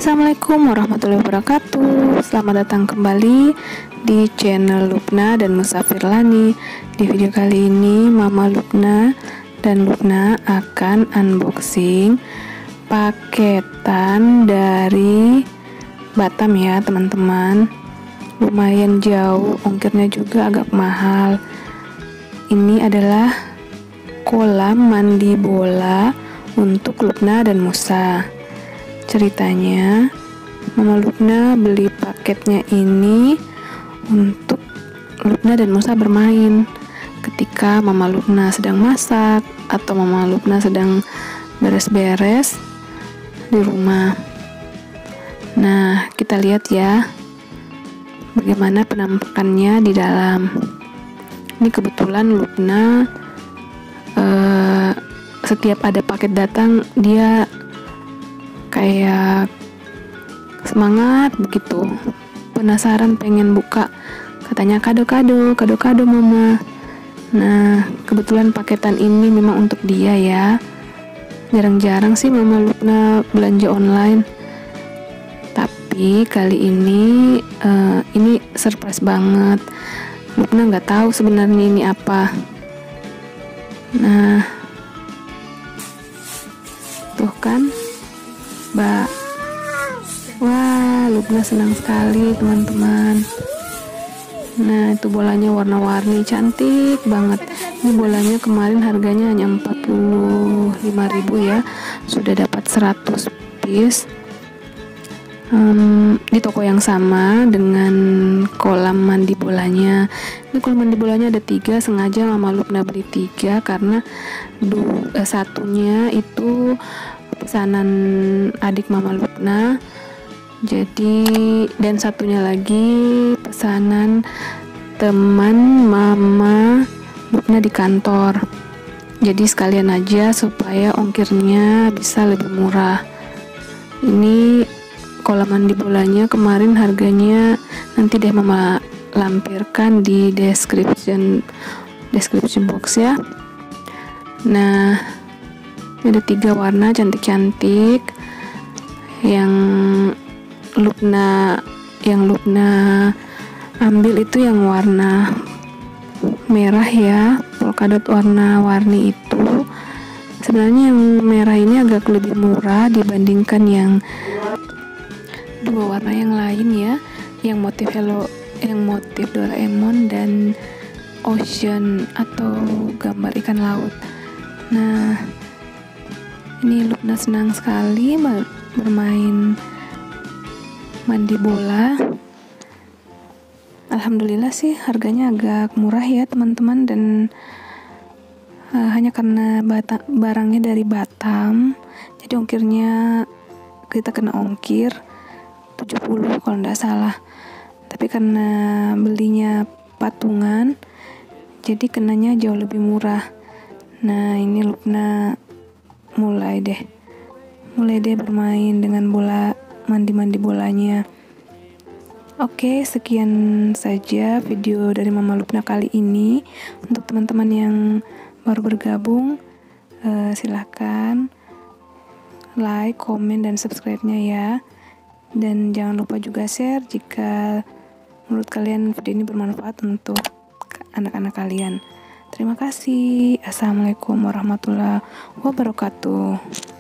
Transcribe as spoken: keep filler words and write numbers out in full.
Assalamualaikum warahmatullahi wabarakatuh. Selamat datang kembali di channel Lubna dan Musa Firlani. Di video kali ini Mama Lubna dan Lubna akan unboxing paketan dari Batam ya teman-teman. Lumayan jauh, ongkirnya juga agak mahal. Ini adalah kolam mandi bola untuk Lubna dan Musa. Ceritanya, Mama Lubna beli paketnya ini untuk Lubna dan Musa bermain ketika Mama Lubna sedang masak atau Mama Lubna sedang beres-beres di rumah. Nah, kita lihat ya bagaimana penampakannya di dalam. Ini kebetulan Lubna eh, setiap ada paket datang dia kayak semangat begitu, penasaran pengen buka, katanya kado-kado, kado-kado mama. Nah, kebetulan paketan ini memang untuk dia ya. Jarang-jarang sih Mama Lubna belanja online, tapi kali ini uh, ini surprise banget. Lubna nggak tahu sebenarnya ini apa. Nah, tuh kan, Mbak. Wah, Lubna senang sekali teman-teman. Nah, itu bolanya warna-warni, cantik banget. Ini bolanya kemarin harganya hanya empat puluh lima ribu ya. Sudah dapat seratus piece um, di toko yang sama dengan kolam mandi bolanya. Ini kolam mandi bolanya ada tiga, sengaja Mama Lubna beli tiga karena du, eh, satunya itu pesanan adik Mama Lubna, jadi dan satunya lagi pesanan teman Mama Lubna di kantor. Jadi sekalian aja supaya ongkirnya bisa lebih murah. Ini kolam mandi bolanya kemarin harganya nanti deh Mama lampirkan di description description box ya. Nah, ada tiga warna cantik-cantik. Yang Lubna yang Lubna ambil itu yang warna merah ya, polkadot warna-warni itu. Sebenarnya yang merah ini agak lebih murah dibandingkan yang dua warna yang lain ya, yang motif Hello, yang motif Doraemon dan ocean atau gambar ikan laut. Nah, ini Lubna senang sekali bermain mandi bola. Alhamdulillah sih harganya agak murah ya teman-teman, dan uh, hanya karena bata, barangnya dari Batam, jadi ongkirnya kita kena ongkir tujuh puluh kalau nggak salah. Tapi karena belinya patungan, jadi kenanya jauh lebih murah. Nah, ini Lubna mulai deh mulai deh bermain dengan bola, mandi-mandi bolanya. Oke, sekian saja video dari Mama Lubna kali ini. Untuk teman-teman yang baru bergabung, uh, silahkan like, komen, dan subscribe-nya ya. Dan jangan lupa juga share jika menurut kalian video ini bermanfaat untuk anak-anak kalian. Terima kasih. Assalamualaikum warahmatullahi wabarakatuh.